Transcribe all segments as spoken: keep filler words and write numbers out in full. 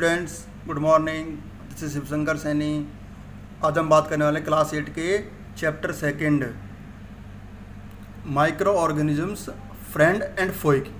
Students, good morning. This is Shivshankar Saini. आज हम बात करने वाले हैं क्लास एट के chapter second, microorganisms, friend and foe की।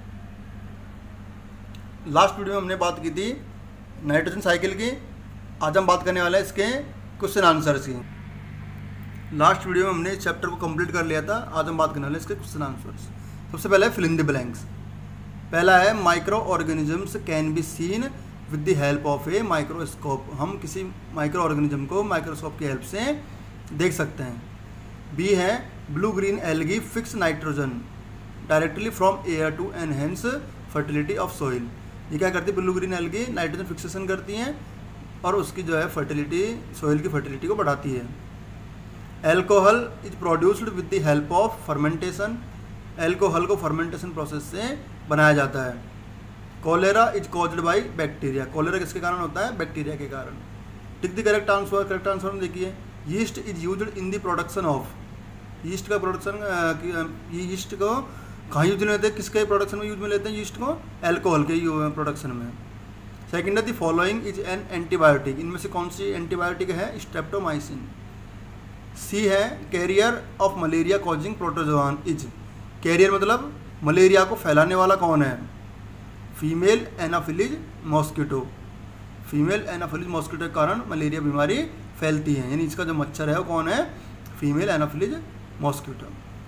लास्ट वीडियो में हमने बात की थी नाइट्रोजन साइकिल की। आज हम बात करने वाले हैं इसके क्वेश्चन आंसर्स की। लास्ट वीडियो में हमने इस चैप्टर को कंप्लीट कर लिया था। आज हम बात करने वाले हैं इसके क्वेश्चन आंसर्स। सबसे पहले फिल इन द ब्लैंक्स। पहला है microorganisms can be seen with the help of a microscope. हम किसी माइक्रो ऑर्गेनिज्म को माइक्रोस्कोप की हेल्प से देख सकते हैं। बी है blue green algae fix nitrogen directly from air to enhance fertility of soil. ये क्या करती है? Blue green algae nitrogen fixation करती हैं और उसकी जो है फर्टिलिटी, सॉइल की फर्टिलिटी को बढ़ाती है। Alcohol is produced with the help of fermentation. Alcohol को फर्मेंटेशन प्रोसेस से बनाया जाता है। Cholera is caused by bacteria. Cholera किसके कारण होता है? बैक्टीरिया के कारण। Tick the correct answer. Correct answer में देखिए, yeast is used in the production of. Yeast का प्रोडक्शन, यीस्ट को कहाँ यूज में लेते हैं? किसके प्रोडक्शन में यूज में लेते हैं यीस्ट को? एल्कोहल के प्रोडक्शन में। सेकेंड है the following is an antibiotic. इनमें से कौन सी एंटीबायोटिक है? स्ट्रेप्टोमाइसिन। सी है carrier of malaria causing protozoan is. Carrier मतलब मलेरिया को फैलाने वाला कौन है? Female anopheles mosquito. Female anopheles mosquito के कारण मलेरिया बीमारी फैलती है। यानी इसका जो मच्छर है वो कौन है? Female anopheles mosquito.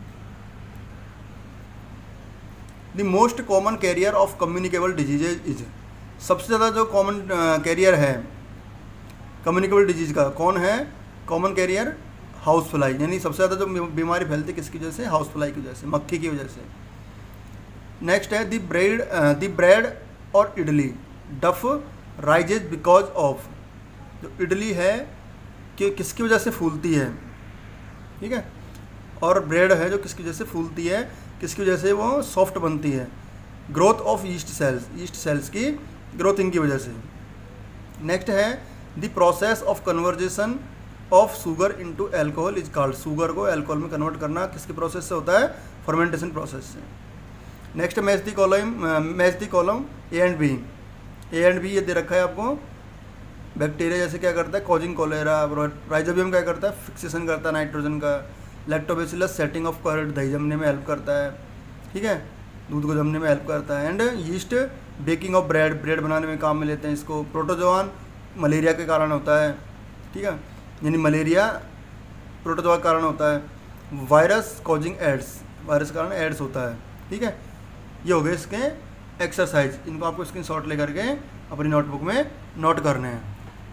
The most common carrier of communicable diseases is. सबसे ज़्यादा जो कॉमन कैरियर है कम्युनिकेबल डिजीज का कौन है? Common carrier house fly. यानी सबसे ज़्यादा जो बीमारी फैलती है किसकी वजह से? हाउस फ्लाई की वजह से, मक्खी की वजह से। नेक्स्ट है दी ब्रेड दी ब्रेड और इडली डफ राइजेज बिकॉज ऑफ। जो इडली है कि किसकी वजह से फूलती है, ठीक है, और ब्रेड है जो किसकी वजह से फूलती है, किसकी वजह से वो सॉफ्ट बनती है? Growth of yeast cells. Yeast cells की ग्रोथिंग की वजह से। नेक्स्ट है the process of conversion of sugar into alcohol is called. Sugar को एल्कोहल में कन्वर्ट करना किसके प्रोसेस से होता है? फर्मेंटेशन प्रोसेस से। Next match the column match the column A and B. A and B ये दे रखा है आपको। बैक्टीरिया जैसे क्या करता है? Causing cholera. राइजोबियम क्या करता है? फिक्सेशन करता है नाइट्रोजन का। लैक्टोबैसिलस सेटिंग ऑफ कर्ड, दही जमने में हेल्प करता है, ठीक है, दूध को जमने में हेल्प करता है। And yeast baking of bread, bread बनाने में काम में लेते हैं इसको। प्रोटोजोआन मलेरिया के कारण होता है, ठीक है, यानी मलेरिया प्रोटोजोआ के कारण होता है। वायरस कॉजिंग एड्स, वायरस के कारण एड्स होता है, ठीक है। ये हो गए इसके एक्सरसाइज। इनको आपको स्क्रीनशॉट लेकर के अपनी नोटबुक में नोट करने हैं।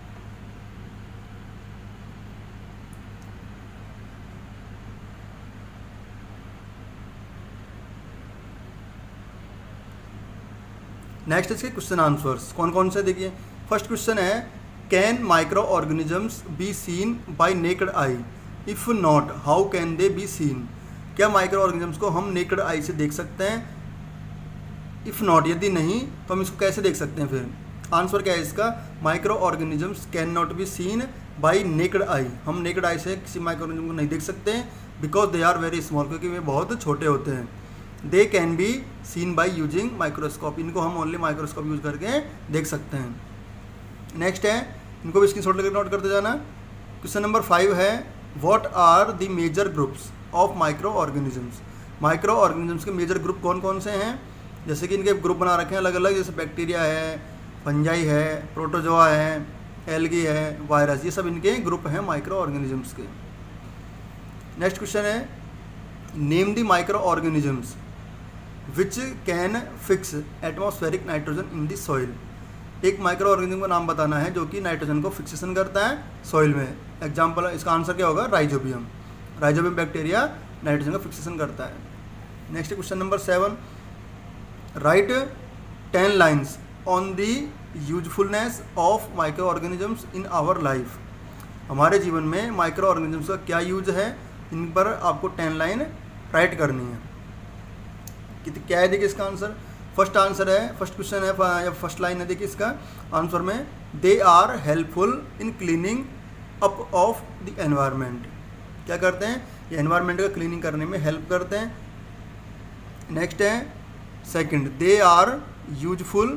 नेक्स्ट इसके क्वेश्चन आंसर्स कौन कौन से देखिए। फर्स्ट क्वेश्चन है can microorganisms be seen by naked eye? If not how can they be seen? क्या माइक्रो ऑर्गेनिजम्स को हम नेकेड आई से देख सकते हैं? इफ़ नॉट यदि नहीं तो हम इसको कैसे देख सकते हैं? फिर आंसर क्या है इसका? Microorganisms can not be seen by naked eye. हम नेकेड आई से किसी माइक्रो ऑर्गेनिज्म को नहीं देख सकते because they are very small, क्योंकि वे बहुत छोटे होते हैं। They can be seen by using microscope. इनको हम ओनली माइक्रोस्कोप यूज करके देख सकते हैं। नेक्स्ट है, इनको भी स्क्रीनशॉट लेकर नोट करते जाना। क्वेश्चन नंबर फाइव है what are the major groups of microorganisms? Microorganisms के मेजर ग्रुप कौन कौन से हैं? जैसे कि इनके ग्रुप बना रखे हैं अलग अलग, जैसे बैक्टीरिया है, फंजाई है, प्रोटोजोआ है, एल्गी है, वायरस, ये सब इनके ग्रुप हैं माइक्रो ऑर्गेनिजम्स के। नेक्स्ट क्वेश्चन है name the microorganisms which can fix atmospheric nitrogen in the soil. एक माइक्रो ऑर्गेनिज्म का नाम बताना है जो कि नाइट्रोजन को फिक्सेशन करता है सॉइल में। एग्जाम्पल, इसका आंसर क्या होगा? राइजोबियम। राइजोबियम बैक्टीरिया नाइट्रोजन का फिक्सेशन करता है। Next question number seven, write ten lines on the usefulness of microorganisms in our life. हमारे जीवन में माइक्रो ऑर्गेनिजम्स का क्या यूज है, इन पर आपको टेन लाइन राइट करनी है। कि क्या है देखिए इसका आंसर। फर्स्ट आंसर है, फर्स्ट क्वेश्चन है या फर्स्ट लाइन है देखिए इसका आंसर में, they are helpful in cleaning up of the environment. क्या करते हैं? ये एनवायरनमेंट का क्लीनिंग करने में हेल्प करते हैं। नेक्स्ट है सेकंड, दे आर यूजफुल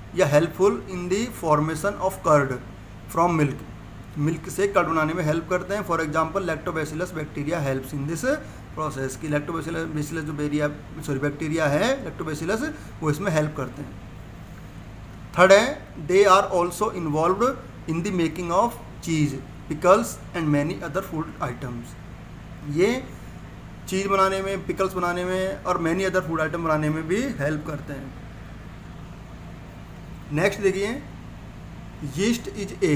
या helpful in the formation of curd from milk, milk से कर्ड बनाने में हेल्प करते हैं। For example lactobacillus bacteria helps in this process, की लैक्टोबैसिलस बैसिलस जो बेरिया सॉरी बैक्टीरिया है लैक्टोबैसिलस, वो इसमें हेल्प करते हैं। थर्ड है they are also involved in the making of cheese, pickles and many other food items. ये चीज़ बनाने में, पिकल्स बनाने में और मैनी अदर फूड आइटम बनाने में भी हेल्प करते हैं। नेक्स्ट देखिए, yeast is a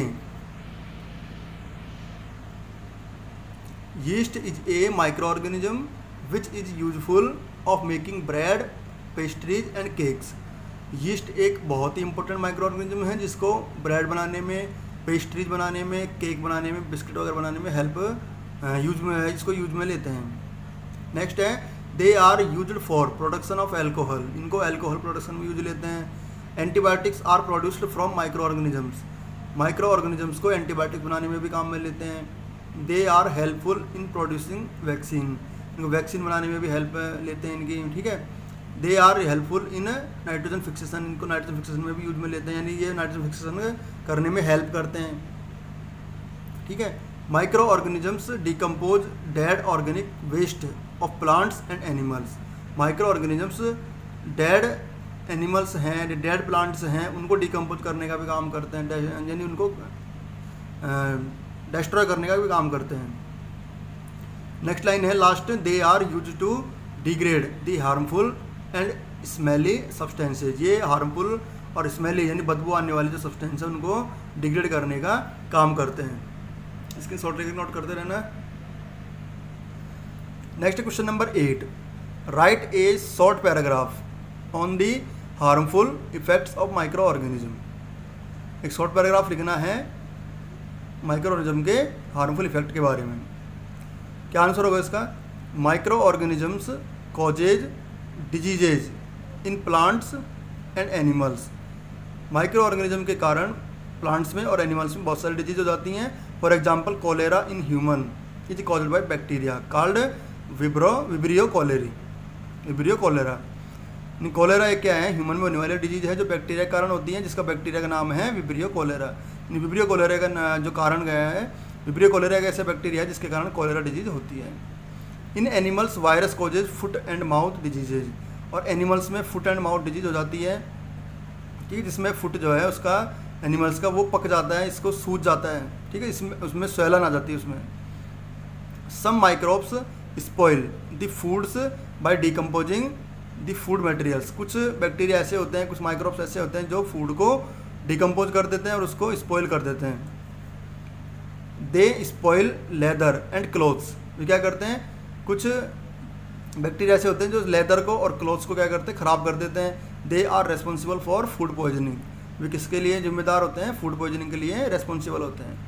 yeast is a microorganism which is useful of making bread, pastries and cakes. Yeast एक बहुत ही इंपॉर्टेंट माइक्रो ऑर्गेनिज्म है जिसको ब्रेड बनाने में, पेस्ट्रीज बनाने में, केक बनाने में, बिस्किट वगैरह बनाने में हेल्प यूज में है, इसको यूज में लेते हैं। नेक्स्ट है they are used for production of alcohol, इनको अल्कोहल प्रोडक्शन में यूज लेते हैं। Antibiotics are produced from microorganisms, microorganisms को एंटीबायोटिक्स बनाने में भी काम में लेते हैं। They are helpful in producing vaccine, इनको वैक्सीन बनाने में भी हेल्प लेते हैं इनकी, ठीक है। They are helpful in nitrogen fixation, इनको नाइट्रोजन फिक्सेशन में भी यूज में लेते हैं, यानी ये नाइट्रोजन फिक्सेशन करने में हेल्प करते हैं, ठीक है। Microorganisms decompose dead organic waste of plants and animals, microorganisms dead animals हैं, डेड प्लांट्स हैं, उनको डिकम्पोज करने का भी काम करते हैं, यानी उनको डिस्ट्रॉय करने का भी काम करते हैं। नेक्स्ट लाइन है last, they are use to degrade the harmful and smelly substances, ये हार्मफुल और स्मेली यानी बदबू आने वाली जो सब्सटेंस है उनको डिग्रेड करने का काम करते हैं। इसके शॉर्ट ट्रिक नोट करते रहना। Next question number eight, write a short paragraph on the harmful effects of microorganism, एक शॉर्ट पैराग्राफ लिखना है माइक्रो ऑर्गेनिज्म के हार्मफुल इफेक्ट के बारे में। क्या आंसर होगा इसका? Microorganisms causes diseases in plants and animals, microorganism के कारण प्लांट्स में और एनिमल्स में बहुत सारी डिजीज हो जाती हैं। For example cholera in human is caused by bacteria called vibrio vibrio cholerae, vibrio cholera. Cholera एक क्या है, ह्यूमन में होने वाली डिजीज है जो बैक्टीरिया के कारण होती है, जिसका बैक्टीरिया का नाम है विब्रियो कोलेरा। विब्रियो कोलेरा का जो कारण गया है, विब्रियो कोलेरा एक ऐसा बैक्टीरिया है जिसके कारण कोलेरा डिजीज होती है। In animals virus causes foot and mouth diseases, और एनिमल्स में फुट एंड माउथ डिजीज हो जाती है, ठीक, जिसमें फुट जो है उसका एनिमल्स का वो पक जाता है, इसको सूज जाता है, ठीक है, इसमें उसमें स्वेलन आ जाती है उसमें। Some microbes spoil the foods by decomposing the food materials, कुछ बैक्टीरिया ऐसे होते हैं, कुछ माइक्रोब्स ऐसे होते हैं जो फूड को डिकम्पोज कर देते हैं और उसको स्पॉइल कर देते हैं। They spoil leather and clothes, वो क्या करते हैं, कुछ बैक्टीरिया ऐसे होते हैं जो लेदर को और क्लोथ्स को क्या करते हैं, ख़राब कर देते हैं। They are responsible for food poisoning, वे किसके लिए जिम्मेदार होते हैं, फूड पॉइजनिंग के लिए रेस्पॉन्सिबल होते हैं।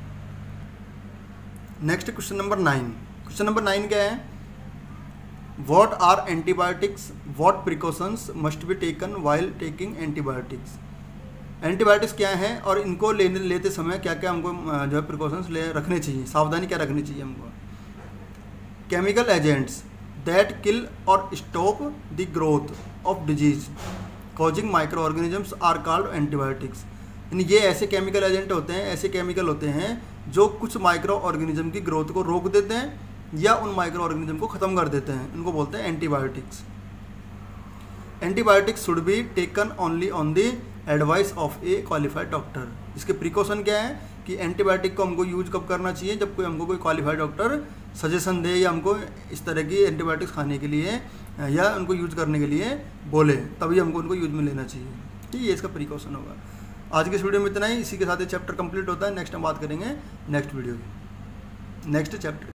Next question number nine, question number nine क्या है, what are antibiotics, what precautions must be taken while taking antibiotics. Antibiotics क्या है और इनको लेने लेते समय क्या क्या हमको जो है प्रिकॉशंस ले रखने चाहिए, सावधानी क्या रखनी चाहिए हमको। Chemical agents that kill or stop the growth of disease causing microorganisms are called antibiotics, यानी ये ऐसे केमिकल एजेंट होते हैं, ऐसे केमिकल होते हैं जो कुछ माइक्रो ऑर्गेनिज्म की ग्रोथ को रोक देते हैं या उन माइक्रो ऑर्गेनिज्म को ख़त्म कर देते हैं, इनको बोलते हैं antibiotics. Antibiotics should be taken only on the advice of a qualified doctor. इसके प्रिकॉशन क्या है कि एंटीबायोटिक को हमको यूज कब करना चाहिए, जब कोई हमको कोई क्वालिफाइड डॉक्टर सजेशन दे या हमको इस तरह की एंटीबायोटिक्स खाने के लिए या उनको यूज करने के लिए बोले, तभी हमको उनको यूज में लेना चाहिए, ठीक है, ये इसका प्रिकॉशन होगा। आज के इस वीडियो में इतना ही, इसी के साथ ये चैप्टर कंप्लीट होता है। नेक्स्ट हम बात करेंगे नेक्स्ट वीडियो की, नेक्स्ट चैप्टर।